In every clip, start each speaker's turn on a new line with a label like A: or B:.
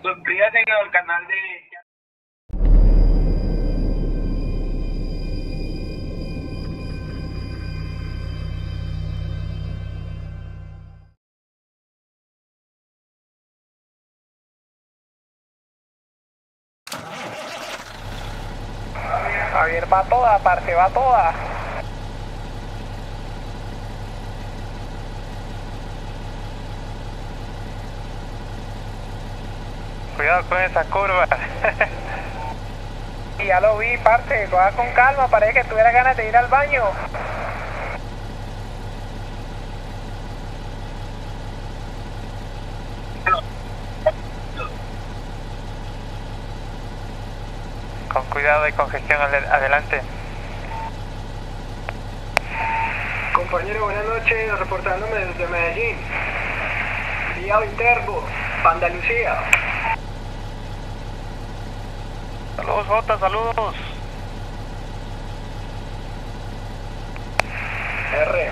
A: Suscríbete al canal de...
B: Javier va toda, parce, va toda.
C: Cuidado con esa curva.
B: Y ya lo vi, parce, coja con calma, parece que tuviera ganas de ir al baño.
C: Con cuidado, hay congestión adelante.
B: Compañero, buenas noches, reportándome desde Medellín. Vía Viterbo, Andalucía.
C: Saludos, Jota, saludos.
B: R.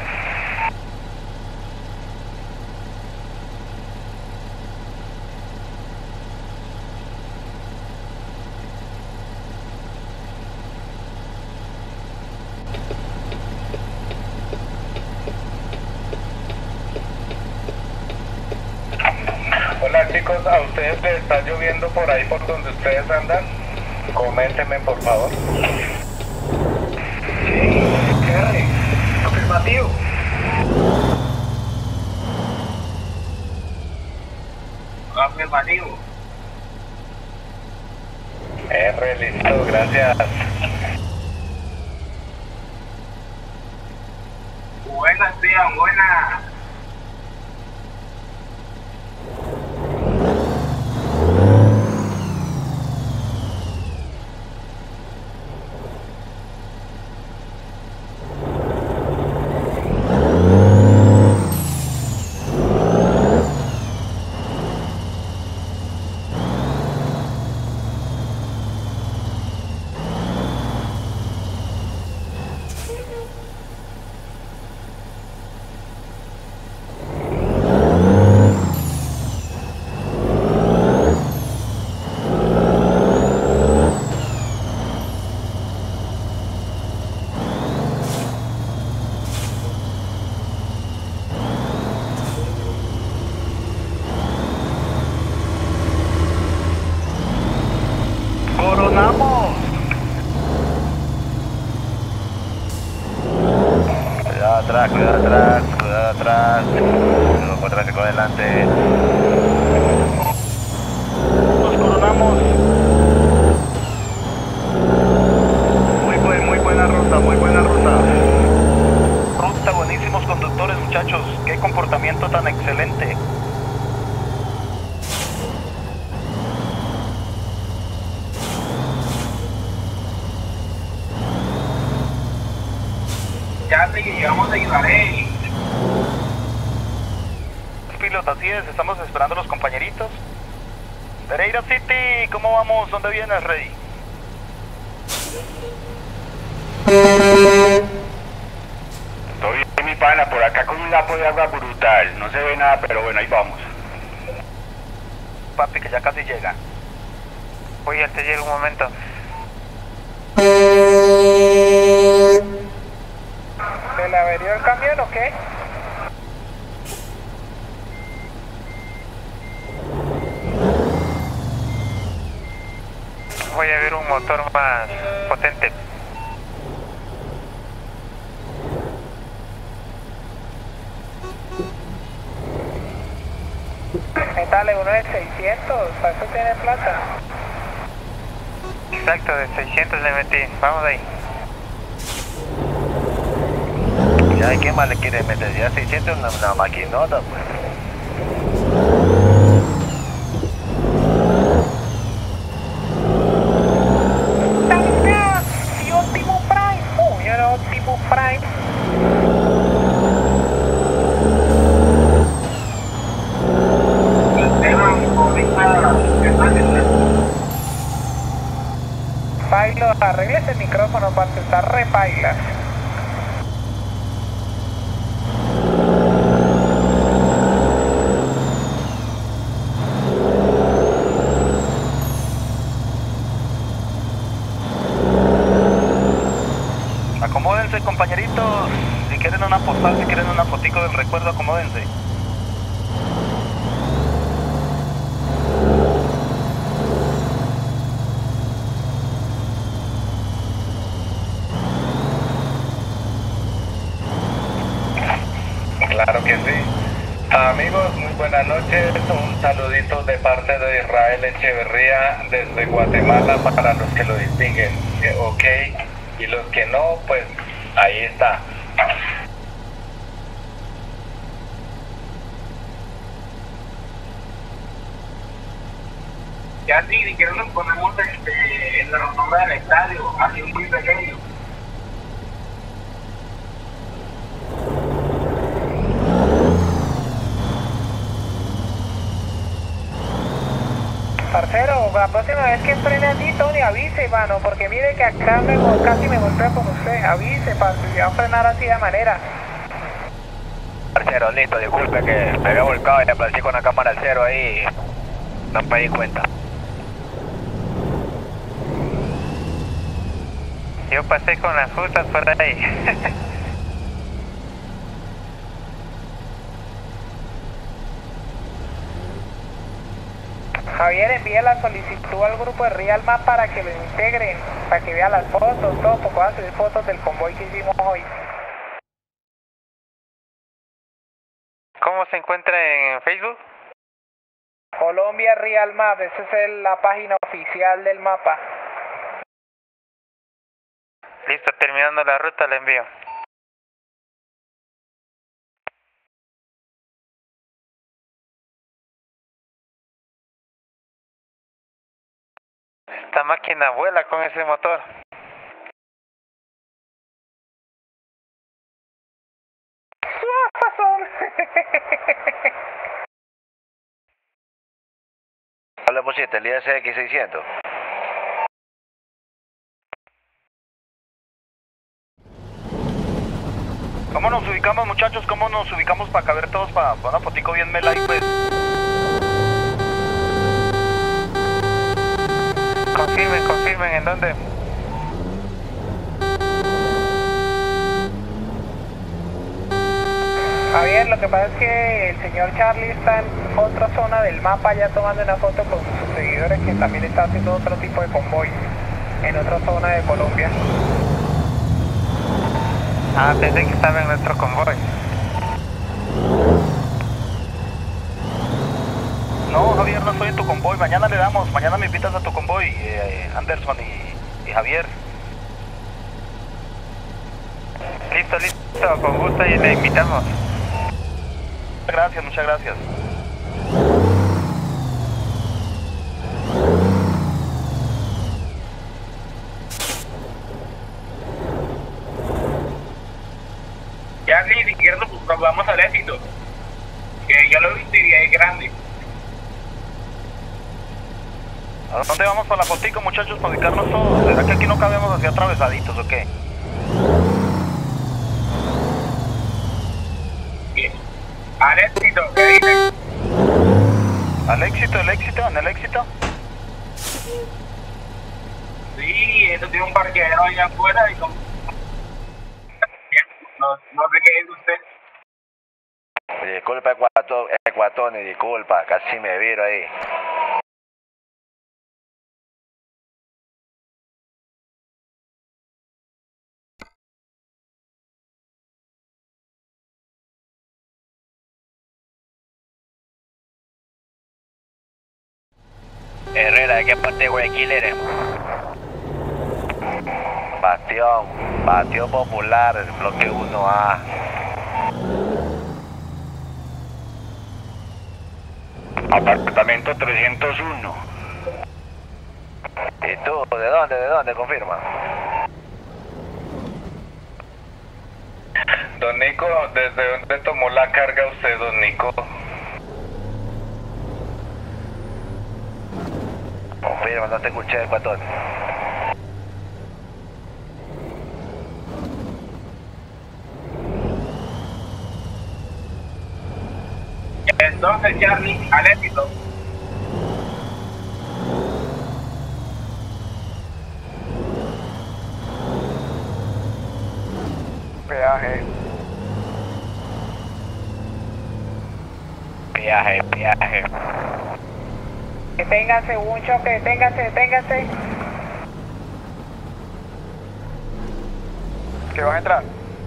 D: Hola chicos, ¿a ustedes les está lloviendo por ahí por donde ustedes andan? Coméntenme por favor.
B: Sí, R. Afirmativo.
A: Afirmativo.
D: R, listo, gracias.
A: Buenas, tío, buenas.
C: ¡Coronamos!
D: Cuidado atrás, cuidado atrás, cuidado atrás. Luego tráfico adelante.
C: Nos coronamos. Muy buena ruta, muy buena ruta. Ruta, buenísimos conductores, muchachos. Qué comportamiento tan excelente.
A: Ya te llegamos a ayudaré.
C: Piloto, así es, estamos esperando a los compañeritos. Pereira City, ¿cómo vamos? ¿Dónde vienes, Rey?
D: Todo bien mi pana, por acá con un lapo de agua brutal. No se ve nada, pero bueno, ahí vamos.
C: Papi, que ya casi llega. Oye, te llega un momento.
B: ¿Se le averió el camión o qué?
C: Voy a ver un motor más potente.
B: Métale uno de 600, para eso tiene plata.
C: Exacto, de 600 le metí. Vamos ahí.
D: Ya, ¿qué más le quiere meter? Ya 600 una maquinota, pues.
B: Y Optimus Prime. Uy, era Optimus Prime. Pailo, arregle ese micrófono, parce, está re paila.
C: quieren una fotico del recuerdo, acomódense.
E: Claro que sí. Amigos, muy buenas noches. Un saludito de parte de Israel Echeverría desde Guatemala para los que lo distinguen. Ok. Y los que no, pues ahí está.
A: Ya sí, si quieren nos ponemos en la rotonda del estadio, así muy pequeño.
B: Parcero, la próxima vez que frene así, Tony, avise, mano, porque mire que acá casi me golpeo con usted. Avise, parce, va a frenar así de manera.
F: Parcero, listo, disculpe que me había volcado y aparecí con la cámara al cero ahí. No me di cuenta. Yo pasé con las justas por ahí.
B: Javier, envía la solicitud al grupo de Real Map para que lo integren, para que vea las fotos, todo, porque van a subir fotos del convoy que hicimos hoy.
F: ¿Cómo se encuentra en Facebook?
B: Colombia Real Map, esa es la página oficial del mapa.
F: Listo, terminando la ruta le envío. Esta máquina vuela con ese motor. ¿Cuál le pusiste? ¿El ISX 600?
C: ¿Cómo nos ubicamos, muchachos? ¿Cómo nos ubicamos para caber todos para una fotico bien mela ahí, pues?
F: Confirmen, ¿en dónde?
B: Javier, lo que pasa es que el señor Charlie está en otra zona del mapa ya tomando una foto con sus seguidores que también está haciendo otro tipo de convoy en otra zona de Colombia.
F: Ah, pensé que estaba en nuestro convoy.
C: No, Javier, no estoy en tu convoy. Mañana le damos. Mañana me invitas a tu convoy, Anderson y Javier.
F: Listo, con gusto y le invitamos.
C: Gracias, muchas gracias.
A: Ya sí, si quieren nos vamos al éxito. Que yo lo he visto y es grande.
C: ¿A dónde vamos para la fotico, muchachos, para ubicarnos todos? ¿Será que aquí no cabemos así atravesaditos o qué?
A: Al éxito, ¿qué dicen?
C: ¿Al éxito, el éxito, en el éxito?
A: Sí, esto tiene un parqueadero allá afuera y como... No sé qué dice usted.
F: Disculpa, Ecuatoni, disculpa, casi me viro ahí. Herrera, ¿de qué parte de Guayaquil eres? Bastión Popular, bloque 1A.
D: Apartamento 301.
F: ¿Y tú? ¿De dónde? Confirma.
E: Don Nico, ¿desde dónde tomó la carga usted, don Nico?
F: Confirma, no te escuché, Ecuador.
A: Entonces, Charlie, al éxito.
B: Peaje.
F: peaje, peaje.
B: Deténganse, hubo un choque, deténganse, deténganse.
C: ¿Que van a entrar?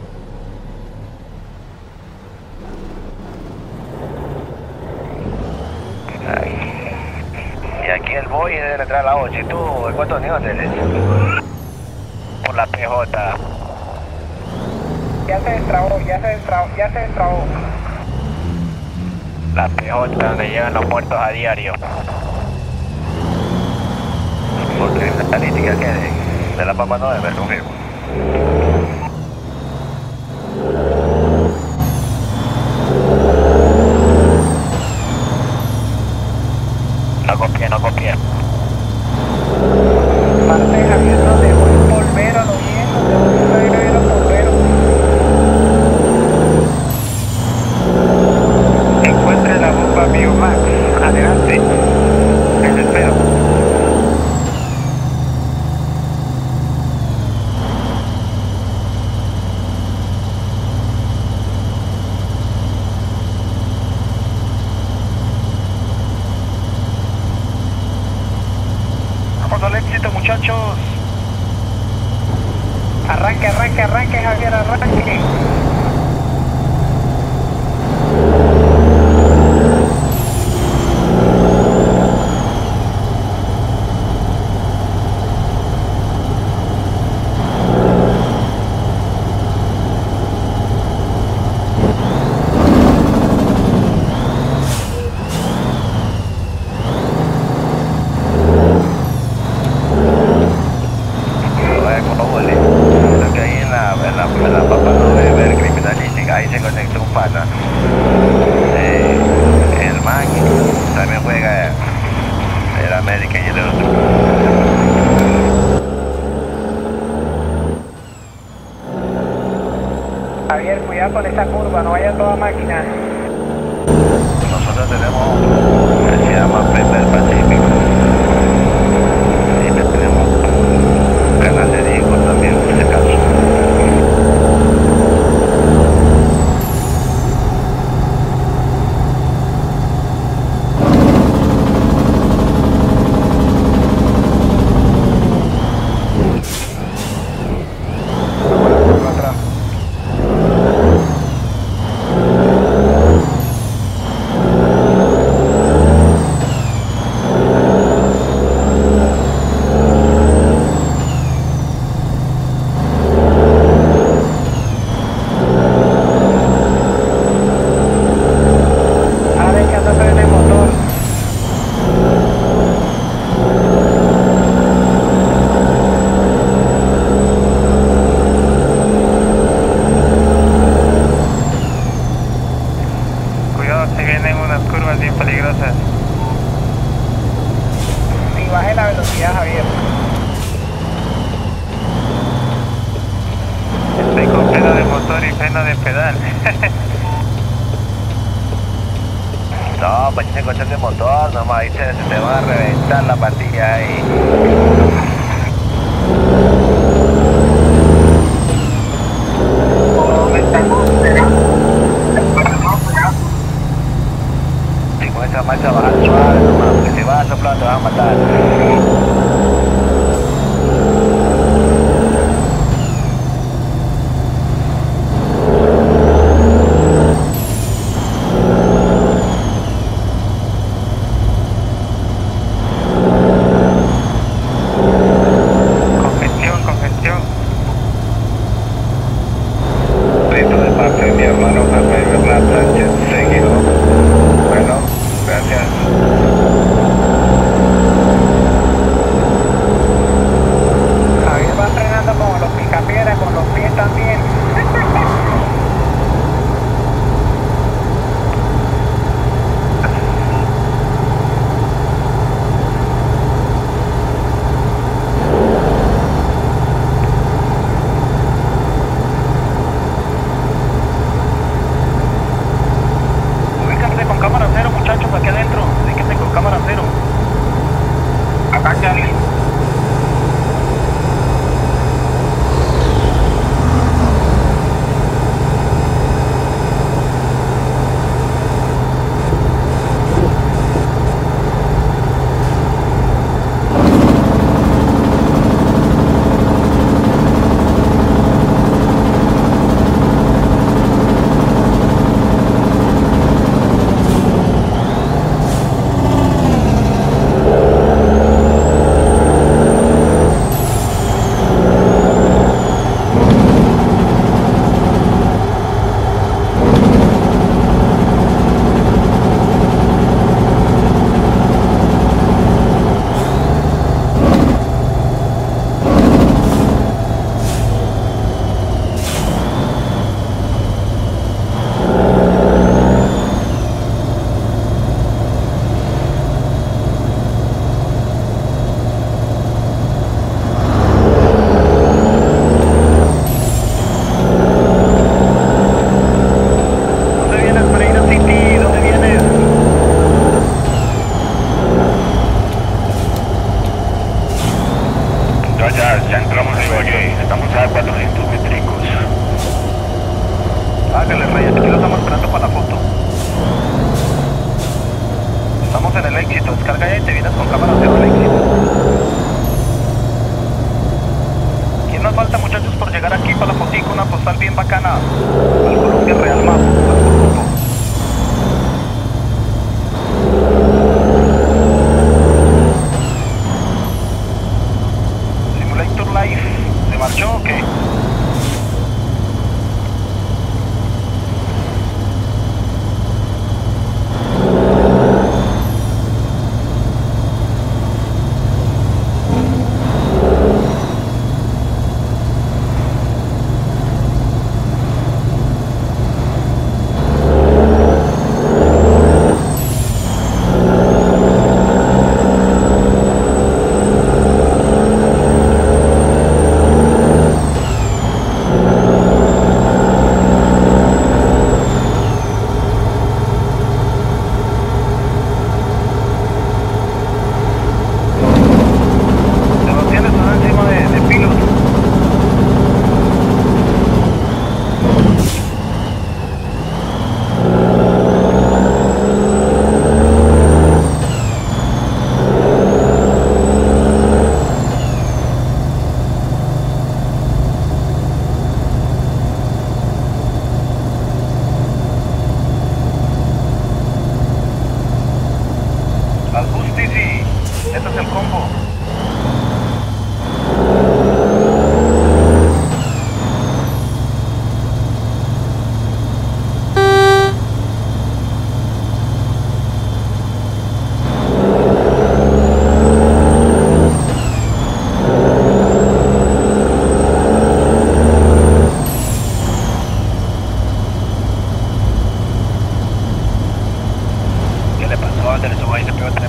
F: Y aquí el boy debe entrar a la 8. ¿Y tú, en cuántos niveles eres? Por la PJ.
B: Ya se destrabó, ya se destrabó, ya se destrabó.
F: La PJ donde llegan los muertos a diario. Por criminalística que de la Papa 9, me confirmo. No copié, no copié.
B: Parte de Javier nos dejó el polvero, lo bien, nos dejó el polvero.
C: Encuentre la bomba Biomax. Adelante. Les espero. Vamos al éxito, muchachos.
B: Arranque, arranque, arranque, Javier, arranque.
F: Creo que ahí en la Papa 9 ver criminalística, ahí se conectó un pana. El man también juega el América y el otro.
B: Javier, cuidado con esa curva, no vaya toda máquina.
F: Nosotros tenemos que se llama Primer Pacífico. Y tenemos un canal de Diego también, por si acaso.
B: Ahora echando a frenar el motor.
C: Cuidado, si vienen unas curvas bien peligrosas.
B: Sí, baje la velocidad, Javier.
C: Estoy con freno de motor y freno de pedal.
F: No, pues tiene cuestión de motor, nomás ahí se te va a reventar la pastilla ahí. Si con esa marcha vas a suave nomás, porque si vas a soplar te vas a matar.
C: Congestión, congestión.
E: Listo de parte de mi hermano José Bernal Sánchez, seguido. Bueno, gracias.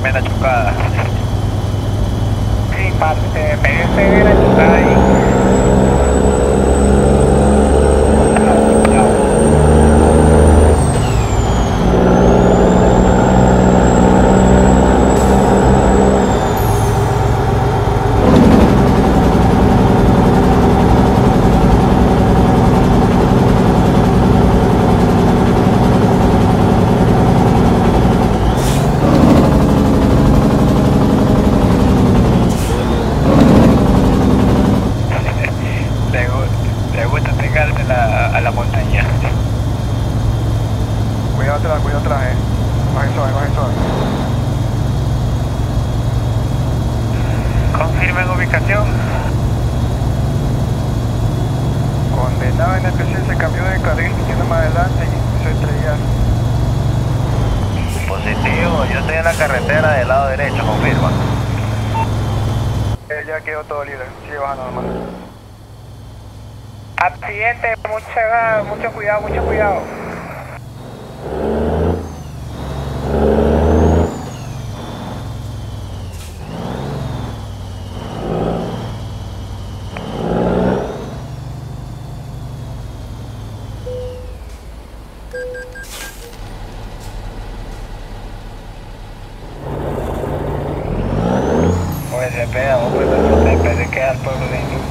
C: tremenda chocada.
B: Sí, parce, pegué severa chocada ahí.
C: Le gusta pegarse a la montaña.
G: Cuidado atrás, baje suave.
C: Confirmen ubicación.
G: Condenado en especial se cambió de carril yendo más adelante y se estrellar.
F: Positivo, yo estoy en la carretera del lado derecho, confirma.
G: Ya quedó todo libre, sigue bajando nomás.
B: Accidente, mucho cuidado.
C: Pues se pega, pues no te de quedar pueblo de Hindú.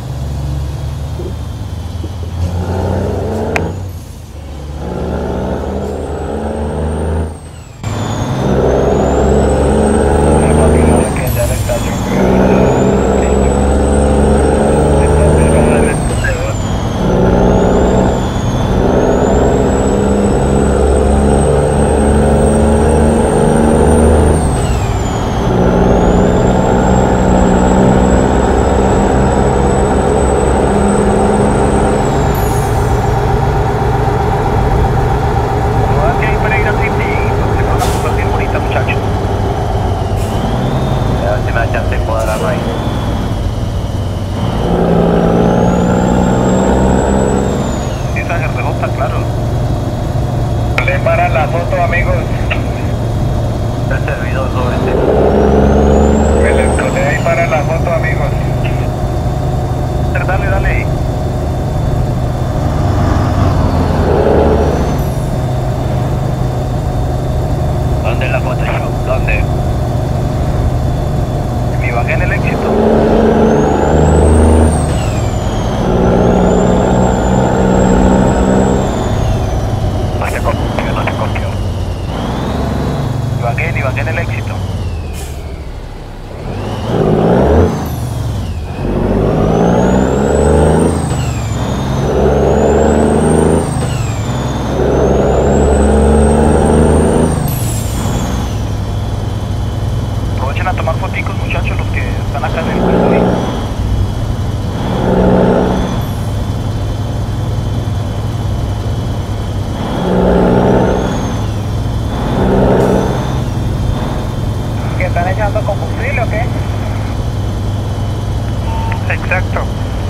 E: Para la foto, amigos.
F: El servidor sobre
E: Me les colé ahí para la foto, amigos.
C: Dale.
F: ¿Dónde es la Photoshop? ¿Dónde?
C: Mi bajé en el éxito.
F: No te copio.
C: Bajé en el éxito. Aprovechen a tomar foticos, muchachos, los que están acá en el convoy.
B: ¿Que están echando combustible o qué?
C: Exacto.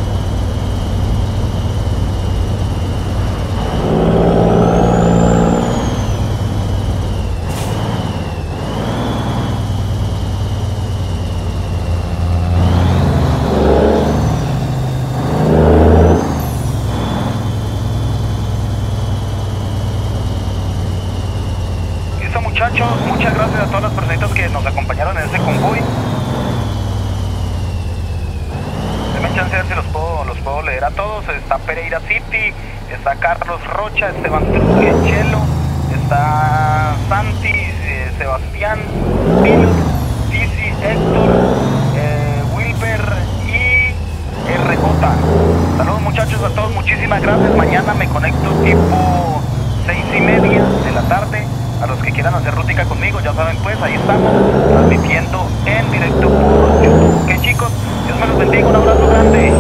C: Listo, muchachos, muchas gracias a todas las personitas que nos acompañaron en este convoy. Denme chance de ver si los puedo leer a todos. Está Pereira City, está Carlos Rocha, Esteban Chelo, está Santi, Sebastián, Bill, Tizi, Héctor, Wilber y RJ. Saludos, muchachos, a todos, muchísimas gracias. Mañana me conecto tipo 6:30 de la tarde. A los que quieran hacer rútica conmigo, ya saben, pues ahí estamos transmitiendo en directo por YouTube. Ok, chicos, Dios me los bendiga, un abrazo grande.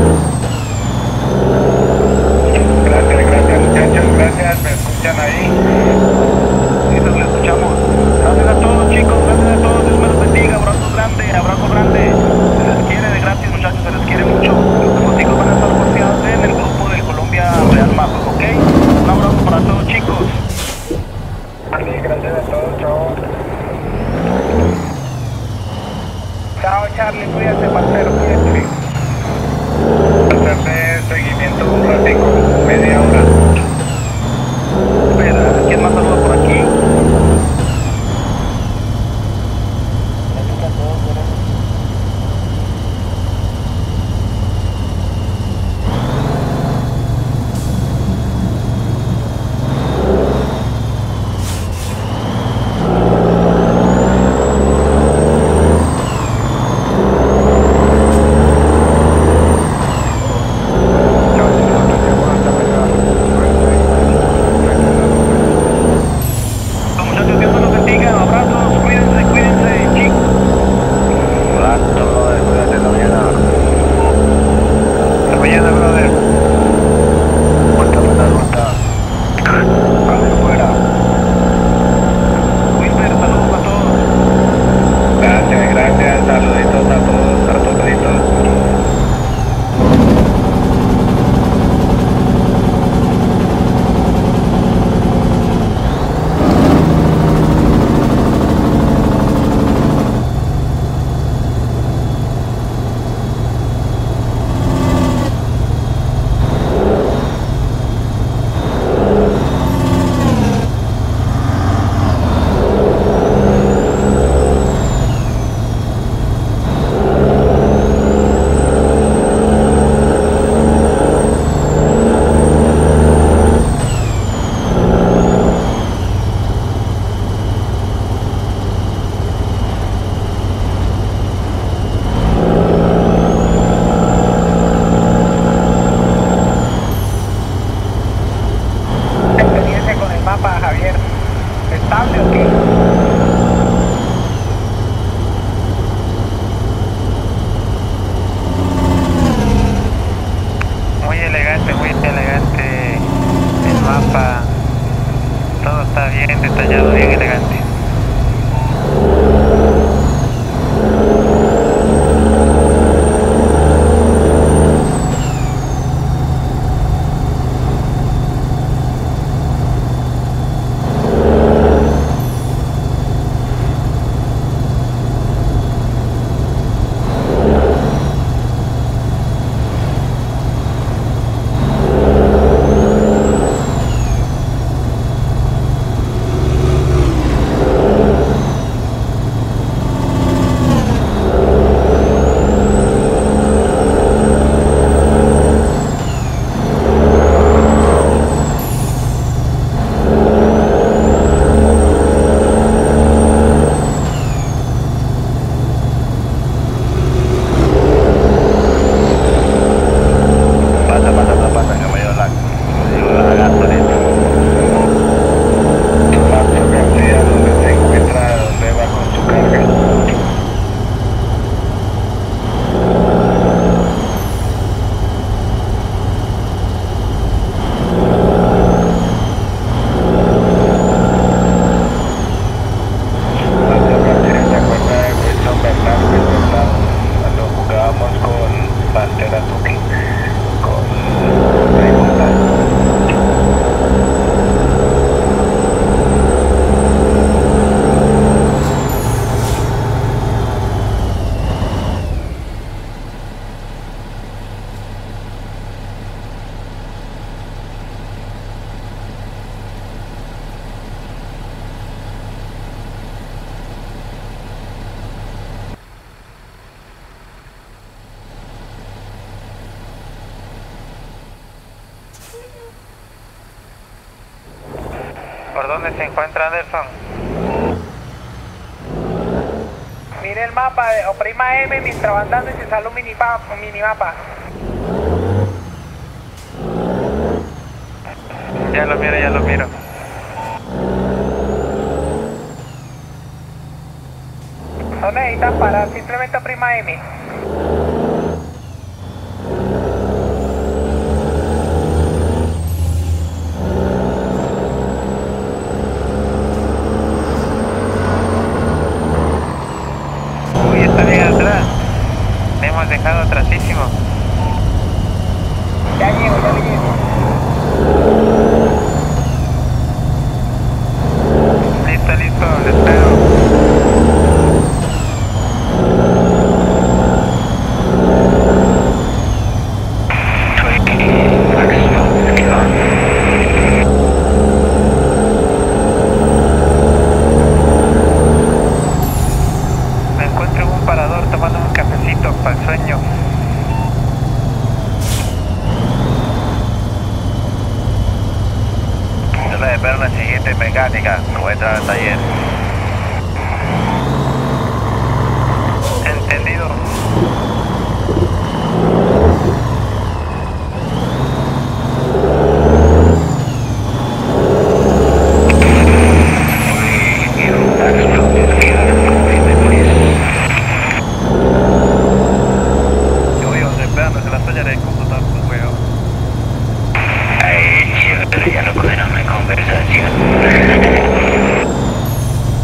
E: Gracias, muchachos, gracias, me escuchan ahí.
C: Listo, les escuchamos. Gracias a todos, chicos, gracias a todos, Dios me los bendiga, abrazo grande. Se les quiere de gratis, muchachos, se les quiere mucho. Los chicos van a estar posteados en el grupo del Colombia Real Mapos, ¿ok? Un abrazo para todos, chicos.
B: Gracias a todos, chao. Javier. ¿Estable o qué?
H: Muy elegante el mapa, todo está bien detallado, bien elegante. ¿Por dónde se encuentra Anderson?
B: Mire el mapa, oprima M mientras va andando y se sale un minimapa.
H: Ya lo miro.
B: No necesitas parar, simplemente oprima M.
H: Uy, está bien atrás. Me hemos dejado atrasísimo.
B: Ya le llego.
H: Listo, le espero. Me encuentro en un parador tomando un cafecito para el sueño.
F: Yo les espero en la siguiente mecánica, que voy a entrar al taller.
H: Entendido.
F: Yo voy a observarlo, se la tallaré en computador, pues, weón. Ay, chévere, ya lo cogieron en conversación.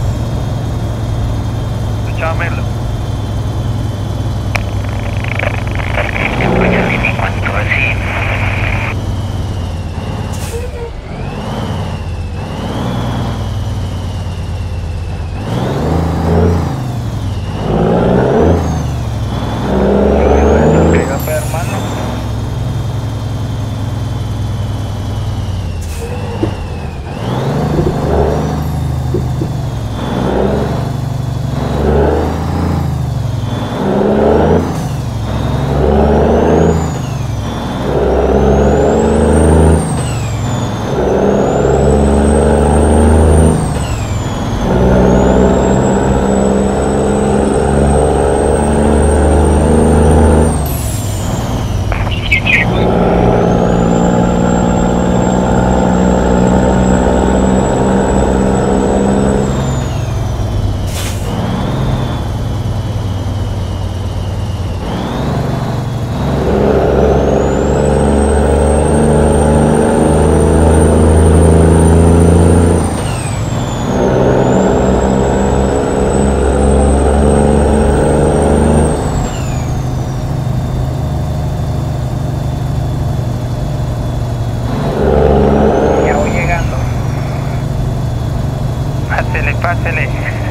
H: Pásele, pásele.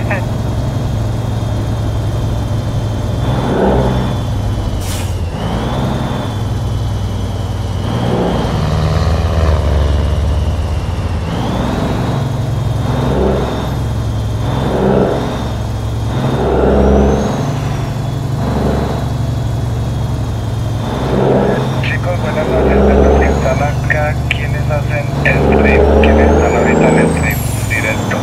E: Chicos, buenas noches. De los que están acá, ¿quiénes hacen el stream? ¿Quiénes están ahorita en el stream directo?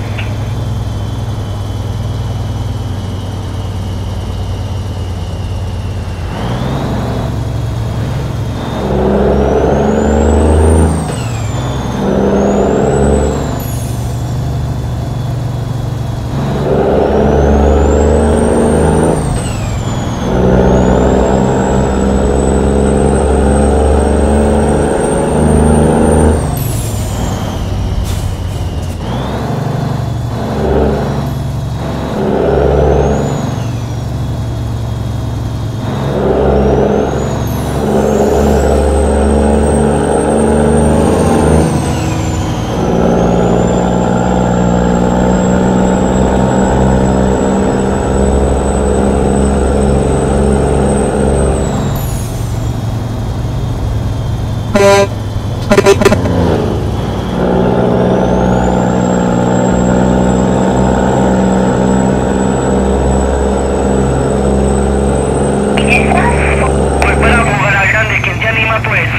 C: Voy para jugar al grande, ¿quién se anima pues?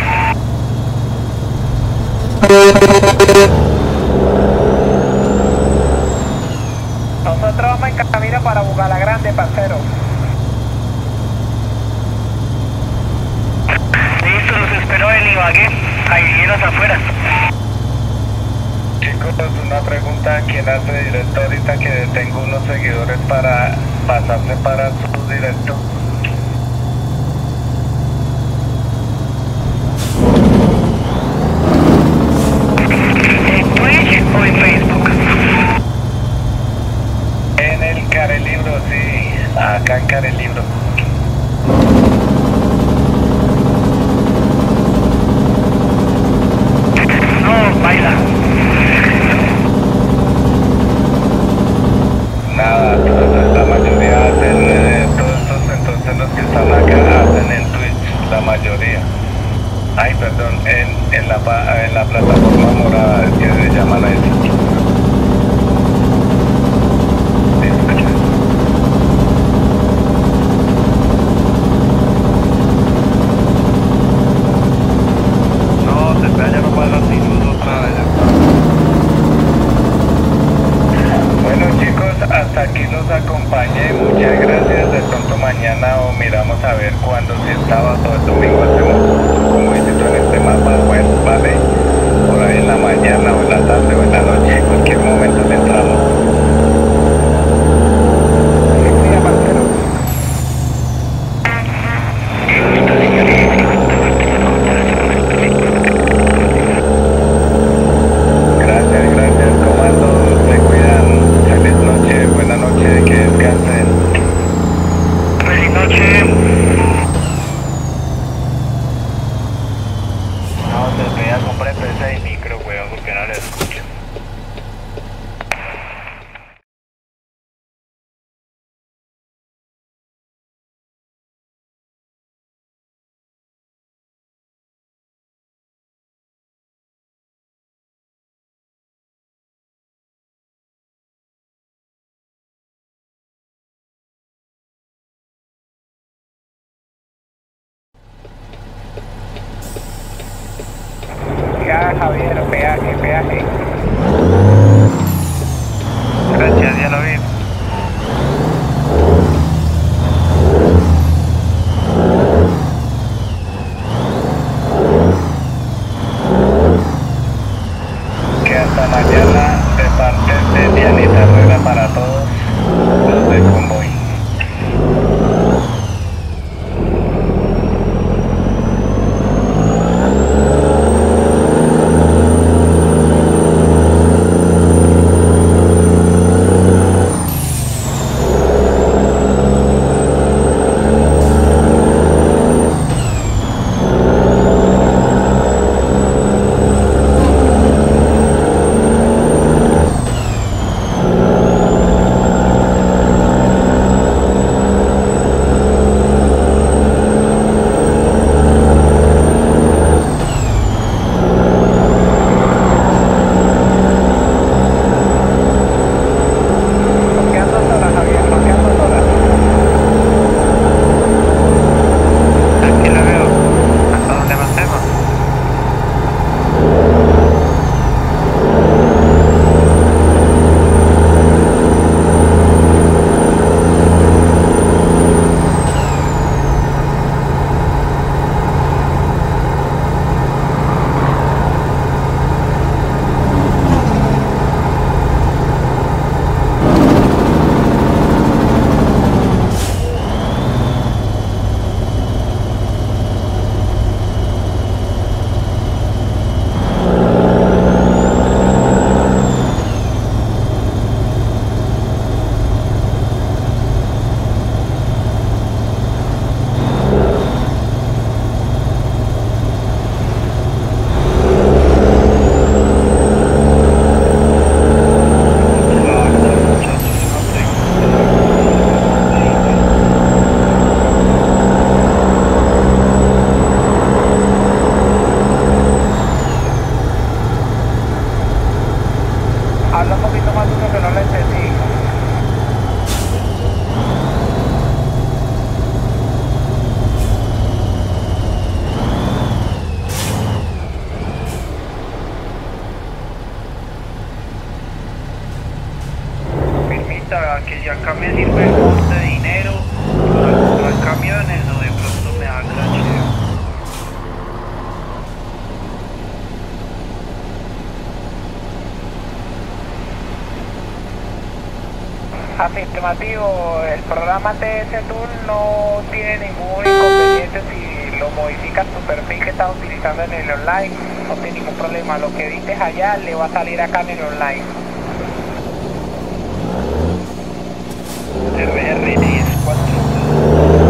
B: Nosotros vamos en camino para Bugala Grande, parcero.
C: Listo, los espero en Ibagué, ahí vienes afuera.
E: Chicos, una pregunta. ¿Quién hace directo ahorita que tengo unos seguidores para pasarse para su directo?
C: ¿En Twitch o en Facebook?
E: En el Carelibro, sí. Acá en Carelibro.
C: No, baila.
E: Nada, entonces la mayoría hacen todos estos, entonces los que están acá hacen en Twitch, la mayoría. Ay, perdón, en la plataforma morada, es que se llaman a eso.
F: No, se ya no pasa sin luz otra vez.
E: Bueno chicos, hasta aquí los acompañé, muchas gracias. De pronto mañana o miramos a ver cuándo, si el sábado o el domingo hacemos, como dices tú en este mapa, pues vale, por ahí en la mañana o en la tarde o en la noche, en cualquier momento le entramos.
B: Sí, parcero.
E: Gracias, gracias comando, se cuidan, feliz noche, buena noche, que descansen.
C: Feliz noche.
F: No, se veía comprar PC y micro, weón, porque no le escucho.
B: Ya, Javier, peaje, peaje.
H: Gracias, ya lo vi.
E: Que hasta mañana, de parte de Dianita Herrera para todos los de convoy.
B: Habla un poquito más duro que no lo entendí.
G: Permita que ya acá me sirve el bote de dinero para comprar camiones o de pronto me da cracheo.
B: Afirmativo, el programa TS Tool no tiene ningún inconveniente si lo modificas tu perfil que estás utilizando en el online, no tiene ningún problema, lo que dices allá le va a salir acá en el online.
G: RR10-4.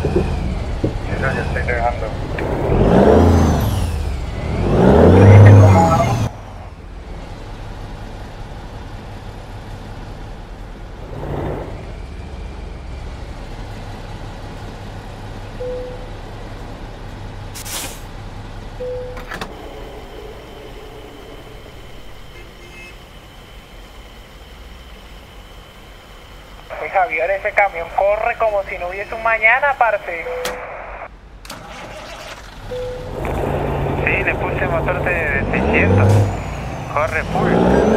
E: Eso ya estoy dejando.
B: Javier, ese camión corre como si no hubiese un mañana, parce.
H: Sí, le puse motor de 600. Corre full.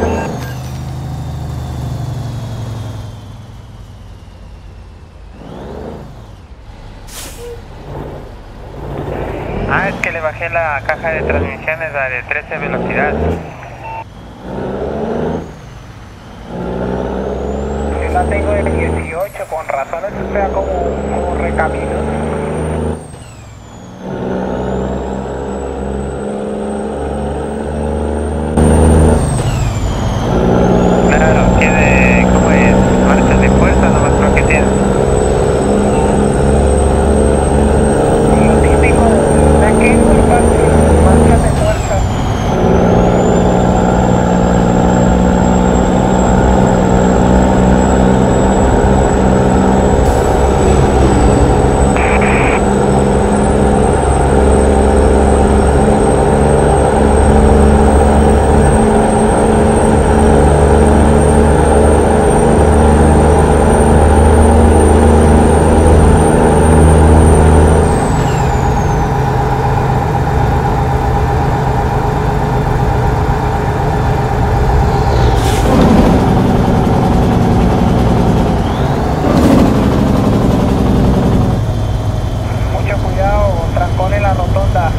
H: Ah, es que le bajé la caja de transmisiones a de 13 velocidad.
B: Yo la tengo de 18, con razón eso sea como recamino.
H: Claro, tiene, ¿cómo es? Marchas de fuerza, nomás creo que tiene.
B: Lo típico de una Kenworth, parce, marchas de fuerza. Mucho cuidado, trancón en la rotonda.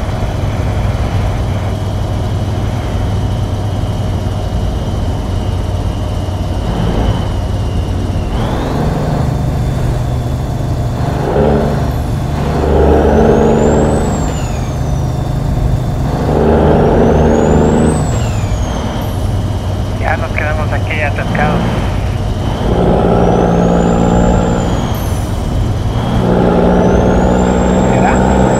H: Ya nos quedamos aquí atascados.
B: ¿Será?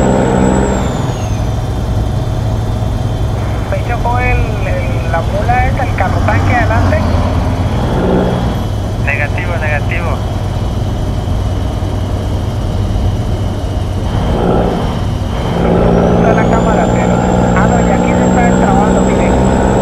B: ¿Me chocó la mula esa, el carro tanque adelante?
H: Negativo, negativo.
B: Está la cámara, pero... Ah, no, y aquí se está destrabando, mire.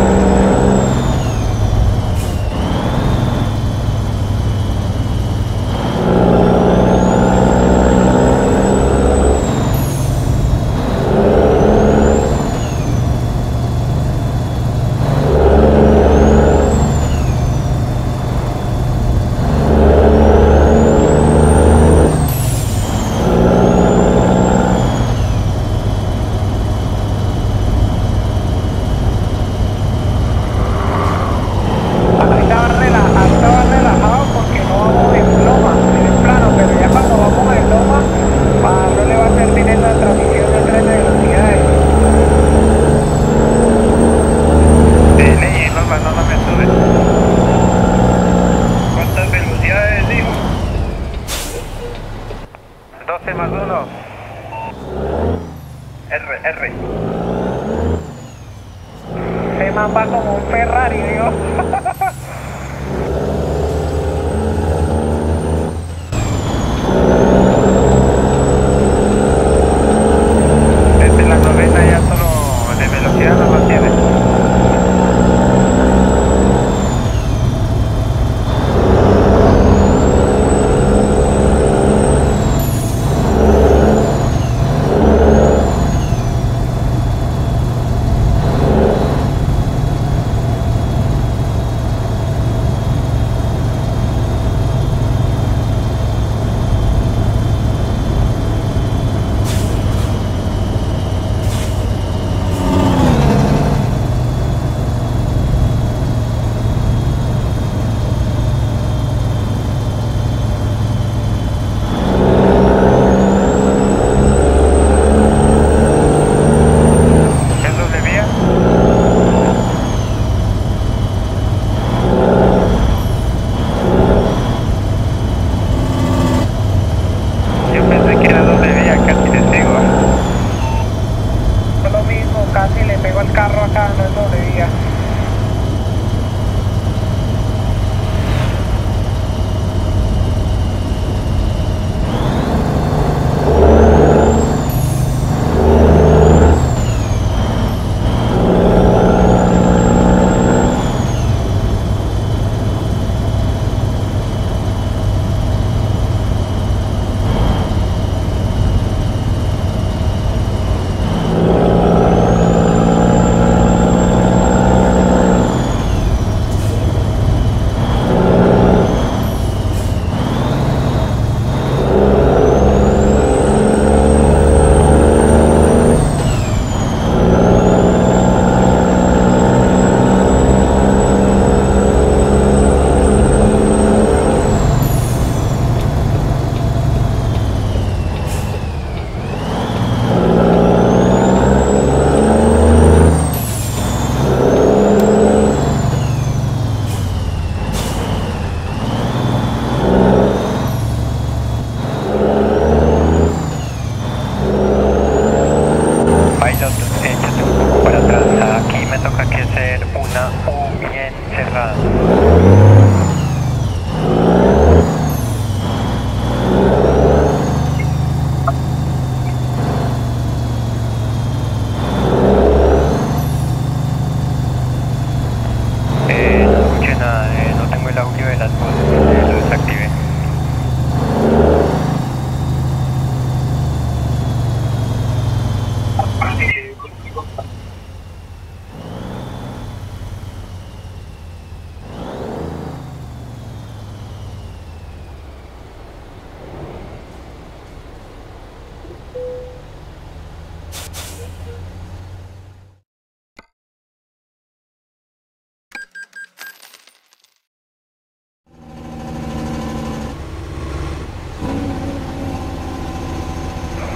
B: Ahí estaba relajado porque no vamos en loma, en plano, pero ya cuando vamos en loma, no le va a servir en la transmisión de 3 velocidades.
H: De ley, no me sube.
G: ¿Cuántas velocidades dijo?
H: 12 más 1.
G: R.
B: Ese man va como un Ferrari, digo.
H: Desde la novena ya solo de velocidad no más tiene.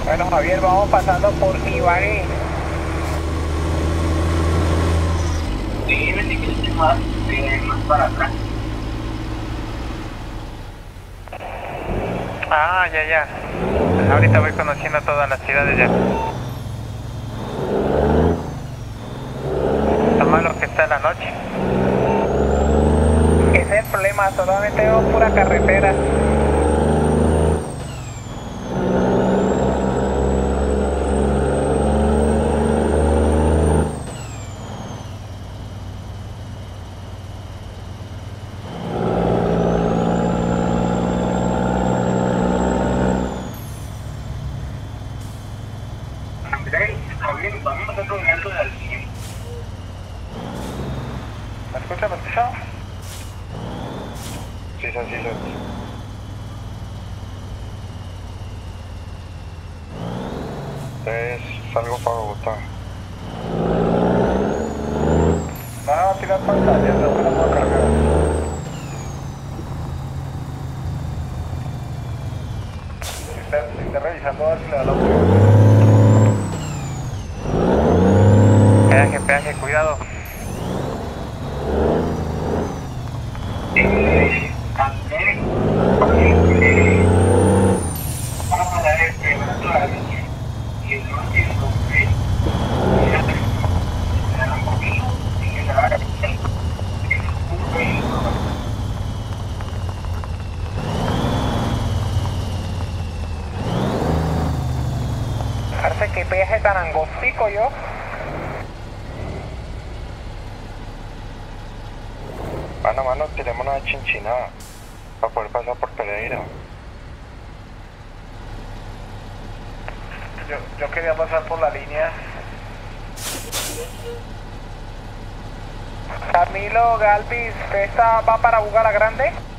B: Bueno, Javier, vamos pasando por Ibagué.
A: Sí, me dijiste más para atrás.
H: Ah, ya. Ahorita voy conociendo todas las ciudades ya. Lo malo que está la noche.
B: Ese es el problema, solamente veo pura carretera.
C: ¿Me escucha? ¿Me escucha?
E: Sí. Entonces salgo para Bogotá.
C: No, va a tirar pantalla, no me la puedo cargar. Estoy revisando a ver si le da la opción.
H: Peaje, cuidado.
B: Parece que peaje tan angostico yo.
E: Mano, tenemos una chinchinada para poder pasar por Pereira.
C: Yo quería pasar por la línea.
B: Camilo Galvis, ¿esta va para Bugala Grande?